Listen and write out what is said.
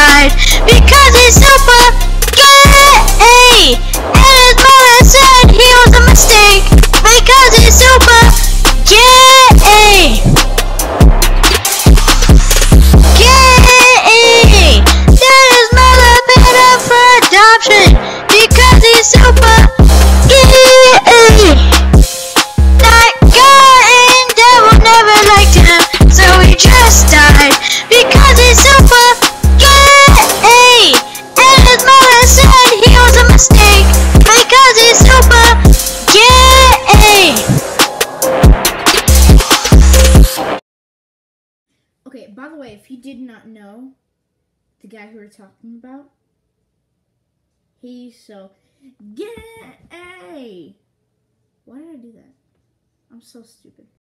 died because he's super gay. And his mother said he was a mistake because he's super gay. Gay. That his mother paid up for adoption because he's super gay. That God and devil never liked him, so he just died because he's super gay. And his mother said he was a mistake because he's super gay. Okay, by the way, if you did not know, the guy who we're talking about, he's so gay. Why did I do that? I'm so stupid.